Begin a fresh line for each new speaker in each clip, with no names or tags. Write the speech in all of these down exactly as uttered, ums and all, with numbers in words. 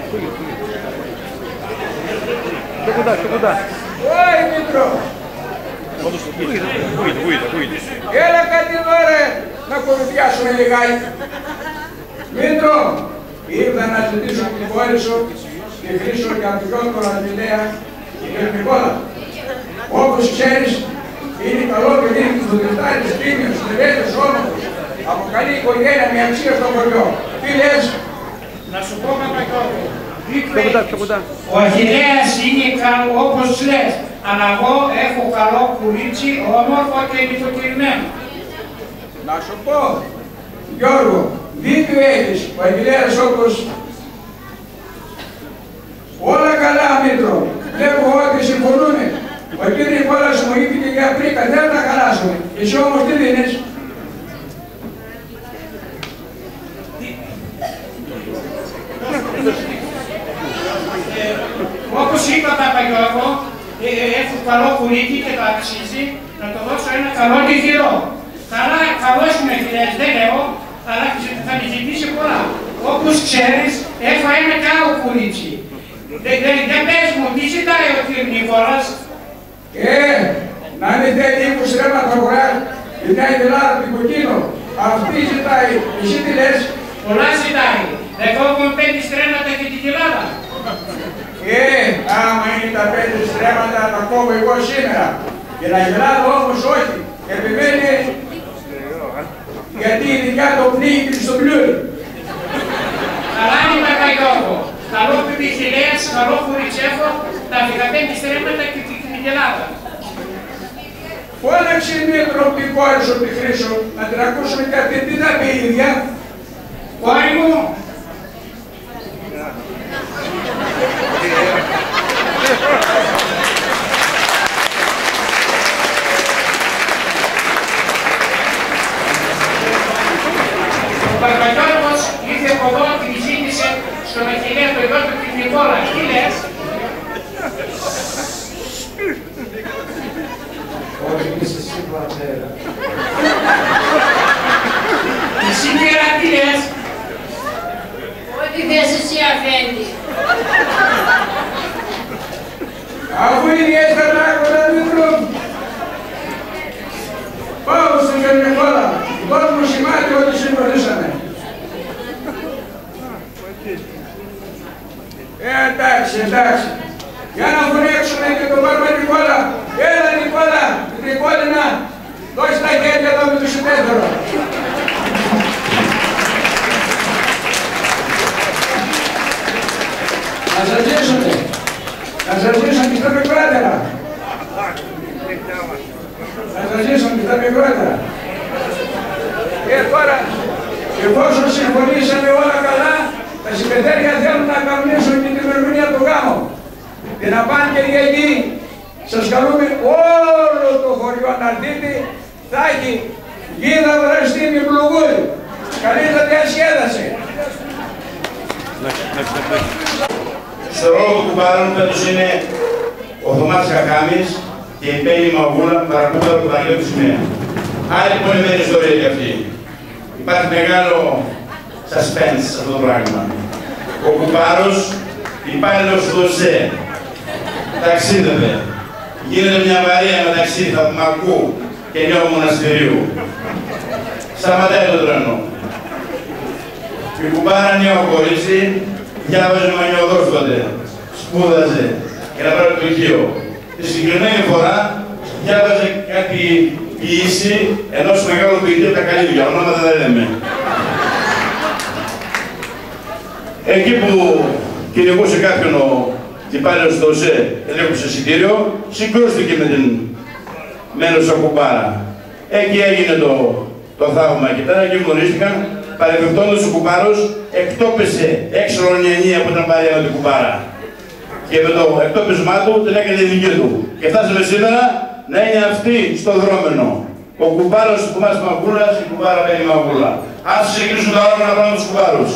Πιο κοντά, πιο κοντά.
Ωι Μήτρο!
Πού είδε, πού είδε, πού είδε, πού είδε.
Έλα κάτι εδώ ρε, να κορουδιάσουμε λιγάκι. Μήτρο, ήρθα να ζητήσω την κόρη σου, τη Χρύσο για τον γιο του Αντιλέα, την Νικόλα. Όπως ξέρεις, είναι καλό παιδί του Δευτάρης, τίμιος, τελέτης, όμορφος. Από καλή οικογένεια με αξία στο χωριό. Τι λες?
Να σου πω Παπαγιώργο.
Πιο κοντά, πιο κοντά.
Ο Αχιλλέας είναι καλό όπως λες, αλλά εγώ έχω καλό κουλίτσι, όμορφο και νυχτοκυρμένο.
Να σου πω, Γιώργο, δίκιο έχεις, ο Αχιλλέας όπως... Όλα καλά, Μήτρο. Βλέπω ότι συμφωνούνε. Ο κύριος Νικόλας μου είπε και για πρίκα, δεν θα χαλάσουμε. Εσύ όμως τι δίνεις?
Όπως είπα Παπαγιώργο, ε, έχω καλό κουλίκι και το αξίζει να το δώσω ένα καλό λιγυρό. Καλά, καλός μου Αχιλλέας, δεν λέω, αλλά θα με ζητήσει πολλά. Όπως ξέρεις, έχω ένα καλό κουλίτσι. Δεν δε, δε πες μου, τι ζητάει ο κύριος Νικόλας?
Ε, να μην θέλει είκοσι ρέματα αγορά, ζητάει Ελλάδα από την κοκκίνο. Αυτή ζητάει, εσύ τι λες?
Πολλά ζητάει. Δεκόβουν πέντε στρέμματα και την κοιλάδα.
Ε, άμα είναι τα πέντε στρέμματα τα κόβω εγώ σήμερα. Και τα γελάδα όμως όχι. Επιμένει γιατί η δικιά το πνίγει στο πλοίο.
Καλά είναι Παπαγιώργο. Καλό Αχιλλέας, καλό Κουριτσέφο, τα δεκαπέντε στρέμματα και την κοιλάδα.
Φώναξε Μήτρο την κόρη σου τη Χρύσο, να την ακούσουμε και αυτή τι θα πει η ίδια.
Κόρη μου, ο Παπαγιώργος ήρθε από εδώ και τη ζήτησε στον Αχιλλέα το γιο του την Νικόλα. Τι λες?
Όχι, είσαι εσύ πατέρα.
Εσύ πέρα τι λες?
Ό,τι θες εσύ αφέντη.
Αφού είναι έτσι τα πράγματα Μήτρο. Πάω στην Νικόλα. Δώσ' μου σημάδι ότι συμφωνήσαμε. Ε, εντάξει, εντάξει. Για να φωνάξουμε και τον πάρουμε Νικόλα. Έλα Νικόλα, την Νικόλινα. Δώσε τα χέρια εδώ με το συμπέθωρο. Να σας ζήσουμε. Να σας ζήσουμε και στα μικρότερα. Να σας ζήσουμε και στα μικρότερα. Και τώρα, εφόσον συμφωνήσαμε όλα καλά, τα συμπεθέρια θέλουν να κανονίσουν και την ημερομηνία του γάμου. Και να πάνε και εκεί, σας καλούμε όλο το χωριό να έρθετε, θα έχει γίδα βραστή με πλουγούρι. Καλή διασκέδαση.
Στο ρόλο του κουμπάρων φέτος είναι ο Θωμάς Κακάμης και η Πέννη Μαυγούλα που παρακολουθούν από το Παναγιώτη Σημαία. Άλλη πολυμένη ιστορία και αυτή. Υπάρχει μεγάλο suspense σε αυτό το πράγμα. Ο κουμπάρος, υπάλληλος του ΟΣΕ, ταξίδευε. Γίνεται μια βαρία μεταξύ Θαυμακού και Νέου Μοναστηρίου. Σταματάει το τρένο. Η κουμπάρα νέο κορίτσι, διάβαζε μανιωδός τότε, σπούδαζε για να πάρει το πτυχίο. Τη συγκεκριμένη φορά διάβαζε κάτι ποιήση ενός μεγάλου ποιητή από τα Καλύβια, ονόματα δεν λέμε. Εκεί που κυνηγούσε κάποιον ο υπάλληλος του ΟΣΕ, ελέγχουσε εισιτήριο, συγκρούστηκε με την μένουσα κουμπάρα. Εκεί έγινε το, το θαύμα και πέρα εκεί γνωρίστηκαν. Παρεμπιπτόντως ο κουμπάρος εκτόπισε έξω ρονιανία που ήταν παρέα με την κουμπάρα. Και με το εκτόπισμά του την έκανε δική του. Και φτάσαμε σήμερα να είναι αυτή στο δρόμενο. Ο κουμπάρος του Θωμάς Μαυγούλας και η κουμπάρα Πέννη Μαυγούλα. Ας συγκρίσουν τα όργανα πάνω τους κουμπάρους.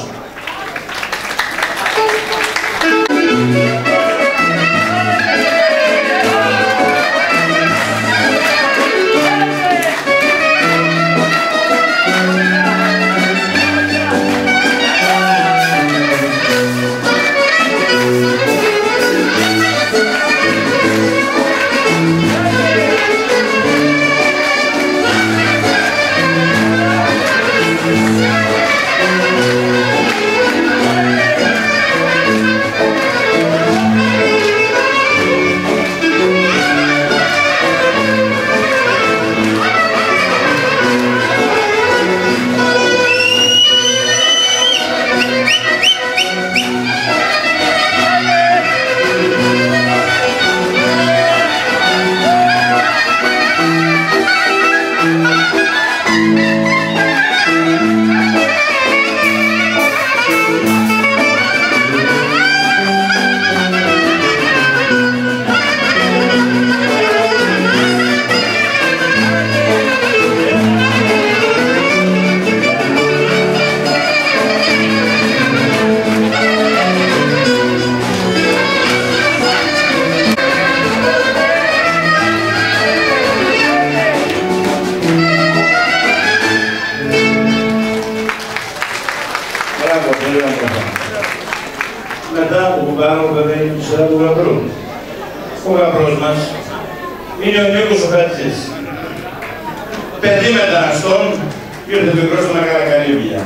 κουμπάρο βέβαια είναι η σειρά του γαμπρού. Ο γαμπρός μας είναι ο Νίκος ο Χατζής. Παιδί μεταναστών, ήρθε μικρός στο Μεγάλα Καλύβια.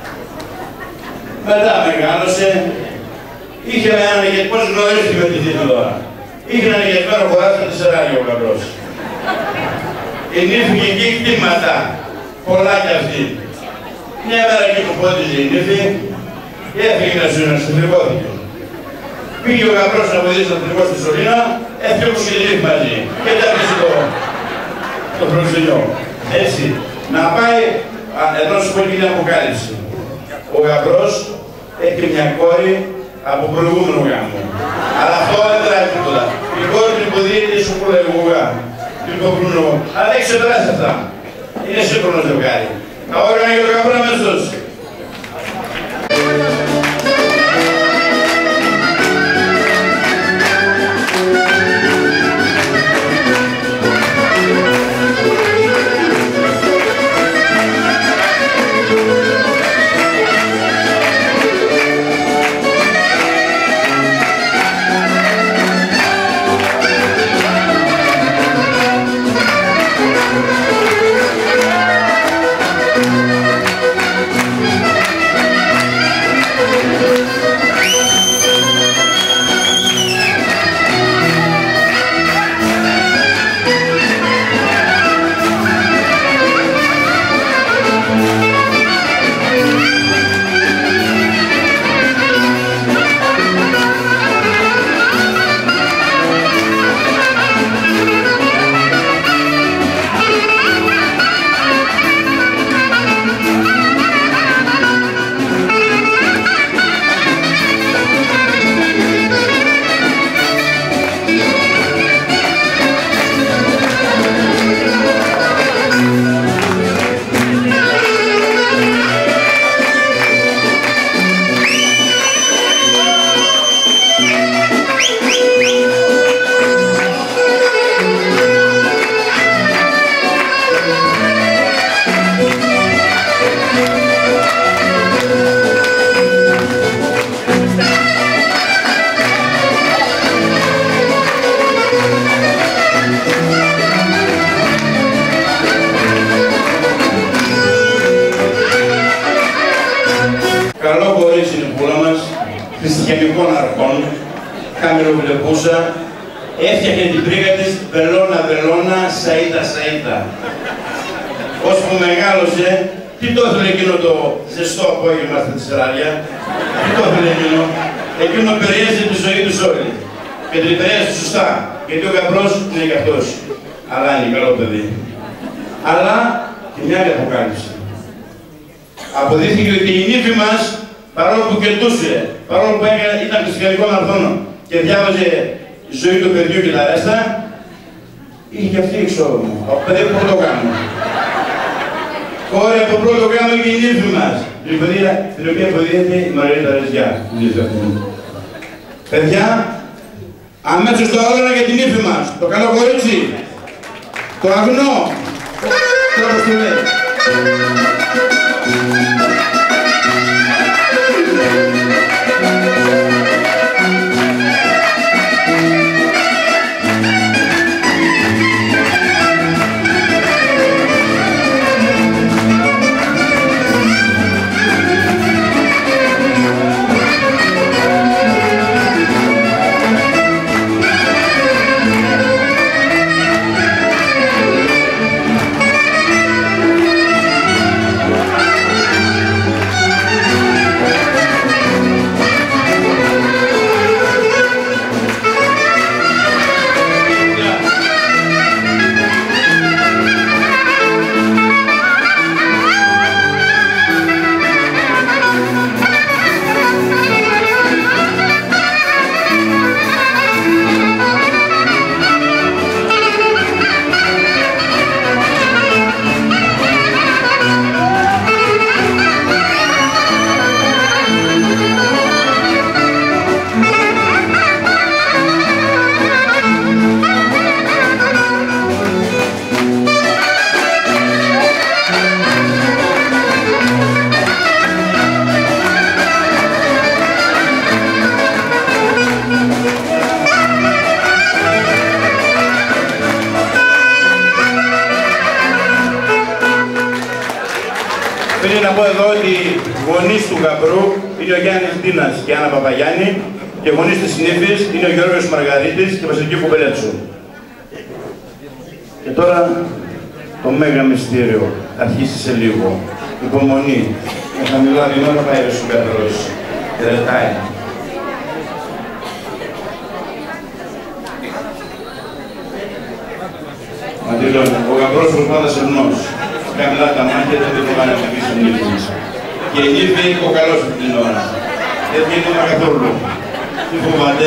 Μετά μεγάλωσε, είχε έναν ηγετικό, πώς γνωρίστηκε με τη θήτη τώρα. Είχε έναν ηγετικό χωράφι στα τεσσεράρια ο γαμπρός. Ενήφηκε εκεί κτήματα, πολλά κι αυτή. Μια μέρα εκεί που πόντιζε η νύφη, έφυγε να σου νοσηλευόθηκε. Πήγε ο γαμπρός να βοηθήσει τον τριγό στη σωλήνα, έφυγε όπως και τη νύφη μαζί. Και τα πέσει το, το προξενιό. Έτσι, να πάει, εδώ σου πω και την αποκάλυψη. Ο γαμπρός έχει μια κόρη από προηγούμενο γάμο. Αλλά αυτό δεν τράει τίποτα. Η κόρη του υποδίεται σου που λέει γουγά. Αλλά έχει ξεπεράσει αυτά. Είναι σύγχρονο ζευγάρι. Τα όργανα για το γαμπρό αμέσως. χριστιανικών αρχών, καμεροβιλεπούσα, έφτιαχνε την πρίγα της βελόνα βελόνα, σαΐτα σαΐτα. Ώσπου μεγάλωσε, τι το ήθελε εκείνο το ζεστό απόγευμα στα τεσσεράρια, τι το ήθελε εκείνο, εκείνο περιέζησε τη ζωή τους όλη. Και την περιέζησε σωστά, γιατί ο γαμπρός είναι και αυτός. Αλλά είναι καλό παιδί. Αλλά και μια άλλη αποκάλυψη. Αποδείχθηκε ότι η νύφη μας, παρόλο που κερδούσε, παρόλο που ήταν χριστιανικών αρθών και διάβαζε η ζωή του παιδιού και τα ρέστα, είχε και αυτή εξόδομο, από παιδί από πρώτο γάμο. Κόρη από πρώτο γάμο και η νύφη μας, την οποία αποδείχθηκε η Μαριέτα Ρεζιά. Παιδιά, αμέσως το όργανα για την νύφη μας, το καλό κορίτσι, το αγνό, το αποστολέ. Πριν να πω εδώ ότι γονείς του Γαμπρού είναι ο Γιάννης Ντίνας και Άννα Παπαγιάννη και γονείς της Νύφης είναι ο Γιώργος Μαργαρίτης και η Βασιλική Κουμπελέτσου. Και τώρα το μέγα μυστήριο αρχίσει σε λίγο. Υπομονή. Με χαμηλά βήματα πάει ο Σουγκατρός και ρετάει. Μαντήλων, ο Γαμπρός προσπάθησε σεμνός. Χαμηλά τα μάτια δεν το κάνει να πει στην νύφη. Και η νύφη είναι κοκαλός από την ώρα. Δεν βγαίνει μα καθόλου. Τι φοβάται.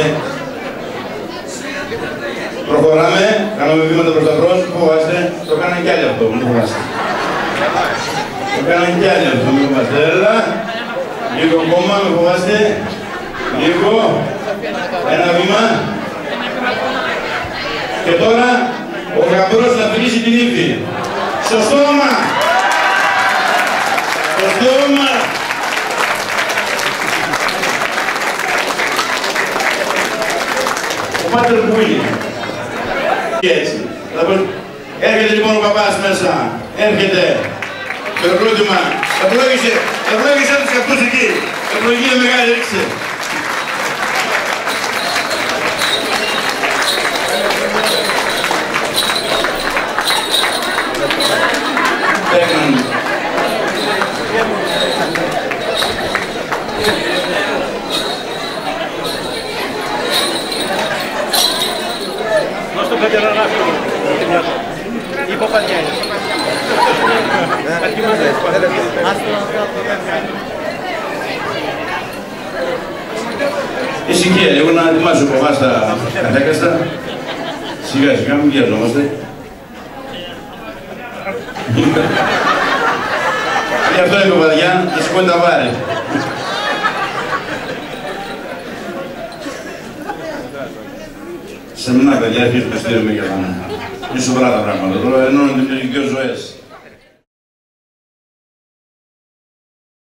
Προχωράμε, κάνουμε βήματα προς τα μπρος, φοβάστε. Το κάνανε κι άλλοι αυτό, μην φοβάστε. Το κάνανε κι άλλοι αυτό, μην φοβάστε. Έλα. Λίγο ακόμα, μην φοβάστε. Λίγο. Ένα βήμα. Και τώρα ο Γαμπρός θα φιλήσει την νύφη. Στο στόμα! Στο στόμα! Ο πάτερ που είναι. Και έτσι. Έρχεται λοιπόν ο παπάς μέσα. Έρχεται. Το ευλόγημα. Ευλόγησε. Ευλόγησε τους αυτούς εκεί. Ευλογία μεγάλη ρίξε.
Δώσ' το κάτι ένα ράφιο. Η Παπαδιά είναι.
Ησυχία λίγο να ετοιμάσω από εμάς τα κατάκαστα. Σιγά σιγά μην βιαζόμαστε. Γι' αυτό είναι Παπαδιά, να σηκώνει τα βάρη. Σεμνά παιδιά, αρχίζουμε να στείλουμε για να... Είναι σοβαρά τα πράγματα, τώρα ενώνονται με τις δυο ζωές.